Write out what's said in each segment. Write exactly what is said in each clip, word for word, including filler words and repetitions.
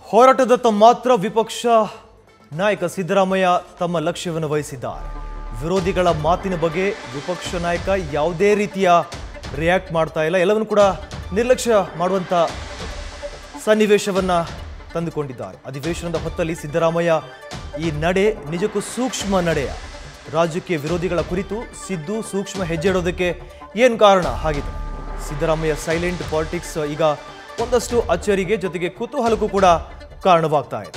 ಹೋರಾಟದತ್ತ ಮಾತ್ರ ವಿಪಕ್ಷ ನಾಯಕ ಸಿದ್ದರಾಮಯ್ಯ ತಮ್ಮ ಲಕ್ಷ್ಯವನ್ನು ವಹಿಸಿದ್ದಾರೆ. ವಿರೋಧಿಗಳ ಮಾತಿನ ಬಗ್ಗೆ ವಿಪಕ್ಷ ನಾಯಕ ಯಾವುದೇ ರೀತಿಯ ರಿಯಾಕ್ಟ್ ಮಾಡ್ತಾ ಇಲ್ಲ. ಎಲ್ಲವನ್ನು ಕೂಡ ನಿರ್ಲಕ್ಷ್ಯ ಮಾಡುವಂತ ಸನ್ನಿವೇಶವನ್ನ ತಂದುಕೊಂಡಿದ್ದಾರೆ. ಅಧಿವೇಶನದ ಹೊತ್ತಲ್ಲಿ ಸಿದ್ದರಾಮಯ್ಯ ಈ ನಡೆ ನಿಜಕ್ಕೂ ಸೂಕ್ಷ್ಮ ನಡೆಯ. ರಾಜ್ಯಕ್ಕೆ ವಿರೋಧಿಗಳ ಕುರಿತು ಸಿದ್ದು ಸೂಕ್ಷ್ಮ ಹೆಜ್ಜೆ ಇಡೋದಕ್ಕೆ ಏನು ಕಾರಣ ಆಗಿದೆ? ಸಿದ್ದರಾಮಯ್ಯ ಸೈಲೆಂಟ್ ಪಾಲಿಟಿಕ್ಸ್ ಈಗ ಒಂದಷ್ಟು ಅಚ್ಚರಿಗೆ ಜೊತೆಗೆ ಕುತೂಹಲಕ್ಕೂ ಕೂಡ ಕಾರಣವಾಗ್ತಾ ಇದೆ.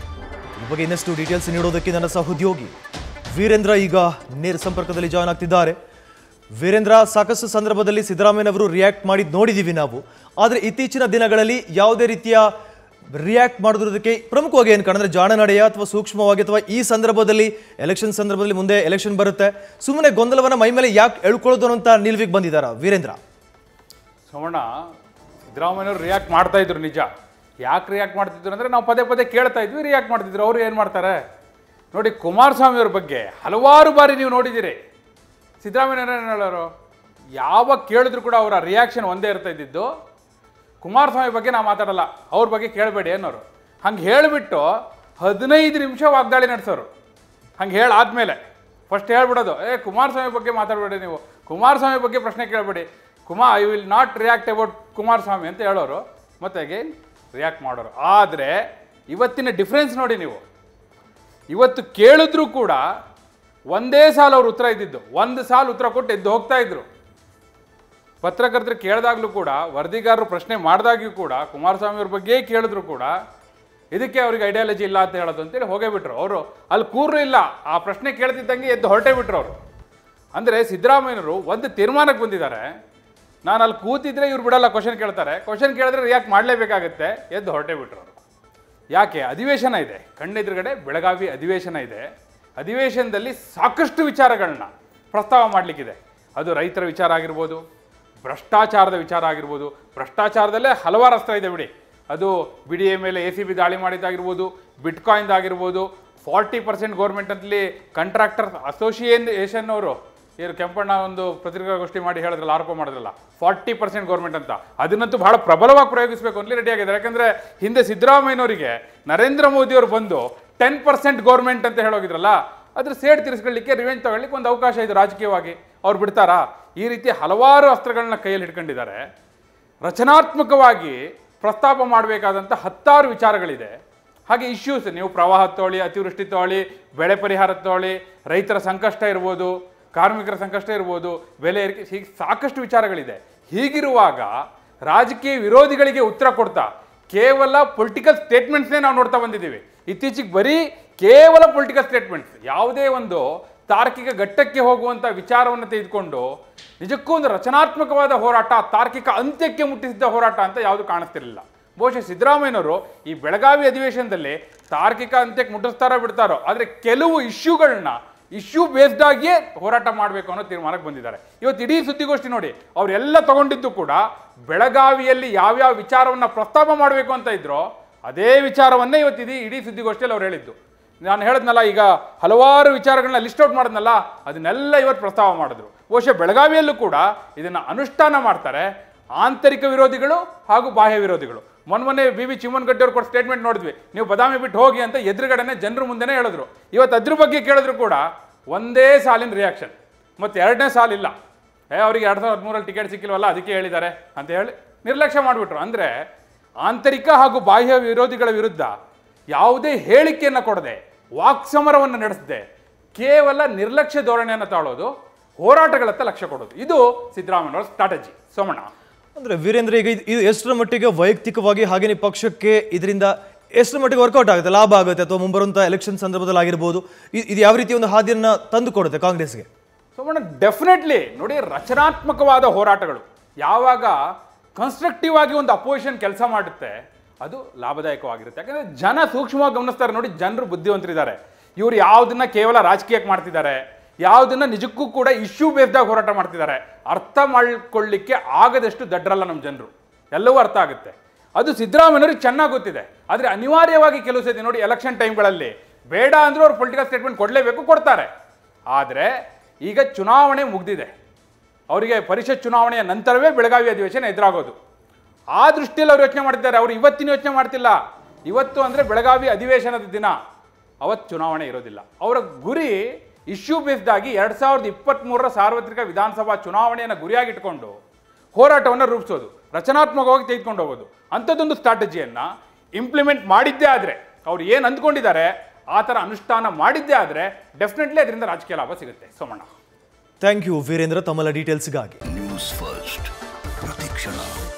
ಈ ಬಗ್ಗೆ ಇನ್ನಷ್ಟು ಡೀಟೇಲ್ಸ್ ನೀಡೋದಕ್ಕೆ ನನ್ನ ಸಹೋದ್ಯೋಗಿ ವೀರೇಂದ್ರ ಈಗ ನೇರ ಸಂಪರ್ಕದಲ್ಲಿ ಜಾಯ್ನ್ ಆಗ್ತಿದ್ದಾರೆ. ವೀರೇಂದ್ರ, ಸಾಕಷ್ಟು ಸಂದರ್ಭದಲ್ಲಿ ಸಿದ್ದರಾಮಯ್ಯನವರು ರಿಯಾಕ್ಟ್ ಮಾಡಿದ್ದು ನೋಡಿದ್ದೀವಿ ನಾವು. ಆದರೆ ಇತ್ತೀಚಿನ ದಿನಗಳಲ್ಲಿ ಯಾವುದೇ ರೀತಿಯ ರಿಯಾಕ್ಟ್ ಮಾಡೋದಕ್ಕೆ ಪ್ರಮುಖವಾಗಿ ಏನು ಕಾರಣ? ಅಂದರೆ ಜಾಣ ನಡೆಯ ಅಥವಾ ಸೂಕ್ಷ್ಮವಾಗಿ, ಅಥವಾ ಈ ಸಂದರ್ಭದಲ್ಲಿ ಎಲೆಕ್ಷನ್ ಸಂದರ್ಭದಲ್ಲಿ ಮುಂದೆ ಎಲೆಕ್ಷನ್ ಬರುತ್ತೆ, ಸುಮ್ಮನೆ ಗೊಂದಲವನ್ನು ಮೈ ಮೇಲೆ ಯಾಕೆ ಎಳ್ಕೊಳ್ಳೋದು ಅಂತ ನಿಲ್ವಿಗೆ ಬಂದಿದ್ದಾರಾ ವೀರೇಂದ್ರ? ಸೋಮಣ್ಣ, ಸಿದ್ದರಾಮಯ್ಯವರು ರಿಯಾಕ್ಟ್ ಮಾಡ್ತಾ ಇದ್ರು ನಿಜ. ಯಾಕೆ ರಿಯಾಕ್ಟ್ ಮಾಡ್ತಿದ್ರು ಅಂದರೆ ನಾವು ಪದೇ ಪದೇ ಕೇಳ್ತಾ ಇದ್ವಿ, ರಿಯಾಕ್ಟ್ ಮಾಡ್ತಿದ್ರು. ಅವರು ಏನು ಮಾಡ್ತಾರೆ ನೋಡಿ, ಕುಮಾರಸ್ವಾಮಿ ಅವ್ರ ಬಗ್ಗೆ ಹಲವಾರು ಬಾರಿ ನೀವು ನೋಡಿದ್ದೀರಿ. ಸಿದ್ದರಾಮಯ್ಯ ಏನು ಹೇಳೋರು, ಯಾವಾಗ ಕೇಳಿದ್ರು ಕೂಡ ಅವರ ರಿಯಾಕ್ಷನ್ ಒಂದೇ ಇರ್ತಾ ಇದ್ದಿದ್ದು, ಕುಮಾರಸ್ವಾಮಿ ಬಗ್ಗೆ ನಾವು ಮಾತಾಡಲ್ಲ, ಅವ್ರ ಬಗ್ಗೆ ಕೇಳಬೇಡಿ ಅನ್ನೋರು. ಹಂಗೆ ಹೇಳಿಬಿಟ್ಟು ಹದಿನೈದು ನಿಮಿಷ ವಾಗ್ದಾಳಿ ನಡೆಸೋರು. ಹಂಗೆ ಹೇಳಾದ್ಮೇಲೆ ಫಸ್ಟ್ ಹೇಳ್ಬಿಡೋದು, ಏ ಕುಮಾರಸ್ವಾಮಿ ಬಗ್ಗೆ ಮಾತಾಡಬೇಡಿ, ನೀವು ಕುಮಾರಸ್ವಾಮಿ ಬಗ್ಗೆ ಪ್ರಶ್ನೆ ಕೇಳಬೇಡಿ, Kumar I will not react about Kumaraswamy ಅಂತ ಹೇಳೋರು. ಮತ್ತೆ ಅಗೇನ್ ರಿಯಾಕ್ಟ್ ಮಾಡೋರು. ಆದರೆ ಇವತ್ತಿನ ಡಿಫ್ರೆನ್ಸ್ ನೋಡಿ ನೀವು, ಇವತ್ತು ಕೇಳಿದ್ರು ಕೂಡ ಒಂದೇ ಸಾಲ ಅವ್ರು ಉತ್ತರ ಇದ್ದಿದ್ದು, ಒಂದು ಸಾಲ ಉತ್ತರ ಕೊಟ್ಟು ಎದ್ದು ಹೋಗ್ತಾ ಇದ್ರು. ಪತ್ರಕರ್ತರು ಕೇಳಿದಾಗಲೂ ಕೂಡ, ವರದಿಗಾರರು ಪ್ರಶ್ನೆ ಮಾಡಿದಾಗ್ಯೂ ಕೂಡ ಕುಮಾರಸ್ವಾಮಿ ಅವ್ರ ಬಗ್ಗೆ ಕೇಳಿದ್ರು ಕೂಡ ಇದಕ್ಕೆ ಅವ್ರಿಗೆ ಐಡಿಯಾಲಜಿ ಇಲ್ಲ ಅಂತ ಹೇಳೋದು ಅಂತೇಳಿ ಹೋಗೇ ಬಿಟ್ರು. ಅವರು ಅಲ್ಲಿ ಕೂರ್ರು ಇಲ್ಲ, ಆ ಪ್ರಶ್ನೆ ಕೇಳ್ತಿದ್ದಂಗೆ ಎದ್ದು ಹೊರಟೇ ಬಿಟ್ರು ಅವರು. ಅಂದರೆ ಸಿದ್ದರಾಮಯ್ಯನವರು ಒಂದು ತೀರ್ಮಾನಕ್ಕೆ ಬಂದಿದ್ದಾರೆ, ನಾನು ಅಲ್ಲಿ ಕೂತಿದ್ರೆ ಇವ್ರು ಬಿಡಲ್ಲ, ಕ್ವಶನ್ ಕೇಳ್ತಾರೆ, ಕ್ವಶನ್ ಕೇಳಿದ್ರೆ ರಿಯಾಕ್ಟ್ ಮಾಡಲೇಬೇಕಾಗತ್ತೆ, ಎದ್ದು ಹೊರಟೇ ಬಿಟ್ರು ಅವರು. ಯಾಕೆ? ಅಧಿವೇಶನ ಇದೆ ಕಣ್ಣೆದುರುಗಡೆ, ಬೆಳಗಾವಿ ಅಧಿವೇಶನ ಇದೆ. ಅಧಿವೇಶನದಲ್ಲಿ ಸಾಕಷ್ಟು ವಿಚಾರಗಳನ್ನ ಪ್ರಸ್ತಾವ ಮಾಡಲಿಕ್ಕಿದೆ. ಅದು ರೈತರ ವಿಚಾರ ಆಗಿರ್ಬೋದು, ಭ್ರಷ್ಟಾಚಾರದ ವಿಚಾರ ಆಗಿರ್ಬೋದು. ಭ್ರಷ್ಟಾಚಾರದಲ್ಲೇ ಹಲವಾರು ಅಸ್ತ್ರ ಇದೆ ಬಿಡಿ. ಅದು ಬಿ ಡಿ ಎ ಮೇಲೆ ಎ ಸಿ ಬಿ ದಾಳಿ ಮಾಡಿದ್ದಾಗಿರ್ಬೋದು, ಬಿಟ್ಕಾಯಿನ್ದಾಗಿರ್ಬೋದು, ಫಾರ್ಟಿ ಪರ್ಸೆಂಟ್ ಗೌರ್ಮೆಂಟಲ್ಲಿ ಕಾಂಟ್ರಾಕ್ಟರ್ ಅಸೋಸಿಯೇಷನ್ ಅವರು ಇವರು ಕೆಂಪಣ್ಣ ಒಂದು ಪತ್ರಿಕಾಗೋಷ್ಠಿ ಮಾಡಿ ಹೇಳಿದ್ರಲ್ಲ, ಆರೋಪ ಮಾಡಿದ್ರಲ್ಲ, ಫಾರ್ಟಿ ಪರ್ಸೆಂಟ್ ಗೌರ್ಮೆಂಟ್ ಅಂತ. ಅದನ್ನಂತೂ ಬಹಳ ಪ್ರಬಲವಾಗಿ ಪ್ರಯೋಗಿಸಬೇಕು ಅಂತ ರೆಡಿ ಆಗಿದ್ದಾರೆ. ಯಾಕಂದರೆ ಹಿಂದೆ ಸಿದ್ದರಾಮಯ್ಯನವರಿಗೆ ನರೇಂದ್ರ ಮೋದಿಯವರು ಬಂದು ಟೆನ್ ಪರ್ಸೆಂಟ್ ಗೌರ್ಮೆಂಟ್ ಅಂತ ಹೇಳೋಗಿದ್ರಲ್ಲ, ಅದ್ರ ಸೇಡ್ ತಿರ್ಸ್ಕೊಳ್ಳಿಕ್ಕೆ, ರಿವೆಂಜ್ ತಗೊಳ್ಳಿಕ್ಕೆ ಒಂದು ಅವಕಾಶ ಇದೆ ರಾಜಕೀಯವಾಗಿ. ಅವ್ರು ಬಿಡ್ತಾರಾ? ಈ ರೀತಿ ಹಲವಾರು ಅಸ್ತ್ರಗಳನ್ನ ಕೈಯಲ್ಲಿ ಹಿಡ್ಕೊಂಡಿದ್ದಾರೆ. ರಚನಾತ್ಮಕವಾಗಿ ಪ್ರಸ್ತಾಪ ಮಾಡಬೇಕಾದಂಥ ಹತ್ತಾರು ವಿಚಾರಗಳಿದೆ. ಹಾಗೆ ಇಶ್ಯೂಸ್, ನೀವು ಪ್ರವಾಹ ತಗೊಳ್ಳಿ, ಅತಿವೃಷ್ಟಿ ತಗೊಳ್ಳಿ, ಬೆಳೆ ಪರಿಹಾರ ತಗೊಳ್ಳಿ, ರೈತರ ಸಂಕಷ್ಟ ಇರ್ಬೋದು, ಕಾರ್ಮಿಕರ ಸಂಕಷ್ಟ ಇರ್ಬೋದು, ಬೆಲೆ ಏರಿಕೆ, ಹೀಗೆ ಸಾಕಷ್ಟು ವಿಚಾರಗಳಿದೆ. ಹೀಗಿರುವಾಗ ರಾಜಕೀಯ ವಿರೋಧಿಗಳಿಗೆ ಉತ್ತರ ಕೊಡ್ತಾ ಕೇವಲ ಪೊಲಿಟಿಕಲ್ ಸ್ಟೇಟ್ಮೆಂಟ್ಸ್ನೇ ನಾವು ನೋಡ್ತಾ ಬಂದಿದ್ದೀವಿ ಇತ್ತೀಚೆಗೆ. ಬರೀ ಕೇವಲ ಪೊಲಿಟಿಕಲ್ ಸ್ಟೇಟ್ಮೆಂಟ್ಸ್, ಯಾವುದೇ ಒಂದು ತಾರ್ಕಿಕ ಘಟ್ಟಕ್ಕೆ ಹೋಗುವಂಥ ವಿಚಾರವನ್ನು ತೆಗೆದುಕೊಂಡು ನಿಜಕ್ಕೂ ಒಂದು ರಚನಾತ್ಮಕವಾದ ಹೋರಾಟ, ತಾರ್ಕಿಕ ಅಂತ್ಯಕ್ಕೆ ಮುಟ್ಟಿಸಿದ್ದ ಹೋರಾಟ ಅಂತ ಯಾವುದು ಕಾಣಿಸ್ತಿರಲಿಲ್ಲ. ಬಹುಶಃ ಸಿದ್ದರಾಮಯ್ಯನವರು ಈ ಬೆಳಗಾವಿ ಅಧಿವೇಶನದಲ್ಲಿ ತಾರ್ಕಿಕ ಅಂತ್ಯಕ್ಕೆ ಮುಟ್ಟಿಸ್ತಾರೋ ಬಿಡ್ತಾರೋ, ಆದರೆ ಕೆಲವು ಇಶ್ಯೂಗಳನ್ನ ಇಶ್ಯೂ ಬೇಸ್ಡ್ ಆಗಿಯೇ ಹೋರಾಟ ಮಾಡಬೇಕು ಅನ್ನೋ ತೀರ್ಮಾನಕ್ಕೆ ಬಂದಿದ್ದಾರೆ. ಇವತ್ತು ಇಡೀ ಸುದ್ದಿಗೋಷ್ಠಿ ನೋಡಿ, ಅವರೆಲ್ಲ ತಗೊಂಡಿದ್ದು ಕೂಡ ಬೆಳಗಾವಿಯಲ್ಲಿ ಯಾವ್ಯಾವ ವಿಚಾರವನ್ನು ಪ್ರಸ್ತಾಪ ಮಾಡಬೇಕು ಅಂತ ಇದ್ರೋ ಅದೇ ವಿಚಾರವನ್ನೇ ಇವತ್ತಿದೀ ಇಡೀ ಸುದ್ದಿಗೋಷ್ಠಿಯಲ್ಲಿ ಅವ್ರು ಹೇಳಿದ್ದು. ನಾನು ಹೇಳಿದ್ನಲ್ಲ, ಈಗ ಹಲವಾರು ವಿಚಾರಗಳನ್ನ ಲಿಸ್ಟ್ ಔಟ್ ಮಾಡಿದ್ನಲ್ಲ, ಅದನ್ನೆಲ್ಲ ಇವತ್ತು ಪ್ರಸ್ತಾವ ಮಾಡಿದ್ರು. ಬಹುಶಃ ಬೆಳಗಾವಿಯಲ್ಲೂ ಕೂಡ ಇದನ್ನು ಅನುಷ್ಠಾನ ಮಾಡ್ತಾರೆ ಆಂತರಿಕ ವಿರೋಧಿಗಳು ಹಾಗೂ ಬಾಹ್ಯ ವಿರೋಧಿಗಳು. ಮೊನ್ನೆ ಬಿ ವಿ ಚಿಮ್ಮನಗಡ್ಡಿ ಅವ್ರು ಕೊಟ್ಟು ಸ್ಟೇಟ್ಮೆಂಟ್ ನೋಡಿದ್ವಿ, ನೀವು ಬದಾಮಿ ಬಿಟ್ಟು ಹೋಗಿ ಅಂತ ಎದುರುಗಡೆನೆ ಜನರ ಮುಂದೆನೇ ಹೇಳಿದ್ರು. ಇವತ್ತು ಅದ್ರ ಬಗ್ಗೆ ಕೇಳಿದ್ರು ಕೂಡ ಒಂದೇ ಸಾಲಿನ ರಿಯಾಕ್ಷನ್, ಮತ್ತು ಎರಡನೇ ಸಾಲಿಲ್ಲ. ಏ ಅವರಿಗೆ ಎರಡು ಸಾವಿರದ ಹದಿಮೂರಲ್ಲಿ ಟಿಕೆಟ್ ಸಿಕ್ಕಿಲ್ವಲ್ಲ ಅದಕ್ಕೆ ಹೇಳಿದ್ದಾರೆ ಅಂತ ಹೇಳಿ ನಿರ್ಲಕ್ಷ್ಯ ಮಾಡಿಬಿಟ್ರು. ಅಂದರೆ ಆಂತರಿಕ ಹಾಗೂ ಬಾಹ್ಯ ವಿರೋಧಿಗಳ ವಿರುದ್ಧ ಯಾವುದೇ ಹೇಳಿಕೆಯನ್ನು ಕೊಡದೆ, ವಾಕ್ಸಮರವನ್ನು ನಡೆಸದೆ, ಕೇವಲ ನಿರ್ಲಕ್ಷ್ಯ ಧೋರಣೆಯನ್ನು ತಾಳೋದು, ಹೋರಾಟಗಳತ್ತ ಲಕ್ಷ್ಯ ಕೊಡೋದು, ಇದು ಸಿದ್ದರಾಮಯ್ಯನವರ ಸ್ಟ್ರಾಟಜಿ. ಸೋಮಣ್ಣ, ಅಂದರೆ ವೀರೇಂದ್ರ, ಈಗ ಇದು ಎಷ್ಟರ ಮಟ್ಟಿಗೆ ವೈಯಕ್ತಿಕವಾಗಿ ಹಾಗೇನೆ ಪಕ್ಷಕ್ಕೆ ಇದರಿಂದ ಎಷ್ಟರ ಮಟ್ಟಿಗೆ ವರ್ಕೌಟ್ ಆಗುತ್ತೆ, ಲಾಭ ಆಗುತ್ತೆ, ಅಥವಾ ಮುಂಬರುವಂಥ ಎಲೆಕ್ಷನ್ ಸಂದರ್ಭದಲ್ಲಿ ಆಗಿರ್ಬೋದು, ಇದು ಯಾವ ರೀತಿ ಒಂದು ಹಾದಿಯನ್ನು ತಂದು ಕೊಡುತ್ತೆ ಕಾಂಗ್ರೆಸ್ಗೆ? ಸೋಮಣ್ಣ, ಡೆಫಿನೆಟ್ಲಿ ನೋಡಿ, ರಚನಾತ್ಮಕವಾದ ಹೋರಾಟಗಳು ಯಾವಾಗ ಕನ್ಸ್ಟ್ರಕ್ಟಿವ್ ಆಗಿ ಒಂದು ಅಪೋಸಿಷನ್ ಕೆಲಸ ಮಾಡುತ್ತೆ ಅದು ಲಾಭದಾಯಕವಾಗಿರುತ್ತೆ. ಯಾಕಂದರೆ ಜನ ಸೂಕ್ಷ್ಮವಾಗಿ ಗಮನಿಸ್ತಾರೆ. ನೋಡಿ, ಜನರು ಬುದ್ಧಿವಂತರಿದ್ದಾರೆ. ಇವರು ಯಾವುದನ್ನ ಕೇವಲ ರಾಜಕೀಯಕ್ಕೆ ಮಾಡ್ತಿದ್ದಾರೆ, ಯಾವುದನ್ನ ನಿಜಕ್ಕೂ ಕೂಡ ಇಶ್ಯೂ ಬೇಸ್ಡಾಗಿ ಹೋರಾಟ ಮಾಡ್ತಿದ್ದಾರೆ, ಅರ್ಥ ಮಾಡಿಕೊಳ್ಳಿಕ್ಕೆ ಆಗದಷ್ಟು ದಡ್ರಲ್ಲ ನಮ್ಮ ಜನರು. ಎಲ್ಲವೂ ಅರ್ಥ ಆಗುತ್ತೆ. ಅದು ಸಿದ್ದರಾಮಯ್ಯನವ್ರಿಗೆ ಚೆನ್ನಾಗಿ ಗೊತ್ತಿದೆ. ಆದರೆ ಅನಿವಾರ್ಯವಾಗಿ ಕೆಲವು ಸತಿ ನೋಡಿ, ಎಲೆಕ್ಷನ್ ಟೈಮ್ಗಳಲ್ಲಿ ಬೇಡ ಅಂದರೂ ಅವ್ರು ಪೊಲಿಟಿಕಲ್ ಸ್ಟೇಟ್ಮೆಂಟ್ ಕೊಡಲೇಬೇಕು, ಕೊಡ್ತಾರೆ. ಆದರೆ ಈಗ ಚುನಾವಣೆ ಮುಗಿದಿದೆ, ಅವರಿಗೆ ಪರಿಷತ್ ಚುನಾವಣೆಯ ನಂತರವೇ ಬೆಳಗಾವಿ ಅಧಿವೇಶನ ಎದುರಾಗೋದು. ಆ ದೃಷ್ಟಿಯಲ್ಲಿ ಅವ್ರು ಯೋಚನೆ ಮಾಡ್ತಿದ್ದಾರೆ. ಅವರು ಇವತ್ತಿನ ಯೋಚನೆ ಮಾಡ್ತಿಲ್ಲ, ಇವತ್ತು ಅಂದರೆ ಬೆಳಗಾವಿ ಅಧಿವೇಶನದ ದಿನ, ಅವತ್ತು ಚುನಾವಣೆ ಇರೋದಿಲ್ಲ. ಅವರ ಗುರಿ ಇಶ್ಯೂ ಬೇಸ್ಡ್ ಆಗಿ ಎರಡು ಸಾವಿರದ ಇಪ್ಪತ್ತ್ಮೂರರ ಸಾರ್ವತ್ರಿಕ ವಿಧಾನಸಭಾ ಚುನಾವಣೆಯನ್ನು ಗುರಿಯಾಗಿಟ್ಕೊಂಡು ಹೋರಾಟವನ್ನು ರೂಪಿಸೋದು, ರಚನಾತ್ಮಕವಾಗಿ ತೆಗೆದುಕೊಂಡು ಹೋಗೋದು. ಅಂಥದ್ದೊಂದು ಸ್ಟ್ರಾಟಜಿಯನ್ನು ಇಂಪ್ಲಿಮೆಂಟ್ ಮಾಡಿದ್ದೇ ಆದರೆ, ಅವ್ರು ಏನು ಅಂದ್ಕೊಂಡಿದ್ದಾರೆ ಆ ಥರ ಅನುಷ್ಠಾನ ಮಾಡಿದ್ದೇ ಆದರೆ ಡೆಫಿನೆಟ್ಲಿ ಅದರಿಂದ ರಾಜಕೀಯ ಲಾಭ ಸಿಗುತ್ತೆ. ಸೋಮಣ್ಣ, ಥ್ಯಾಂಕ್ ಯು ವೀರೇಂದ್ರ, ತಮ್ಮೆಲ್ಲ ಡೀಟೇಲ್ಸ್ಗಾಗಿ. ನ್ಯೂಸ್ ಫಸ್ಟ್ ಪ್ರತಿಕ್ಷಣ.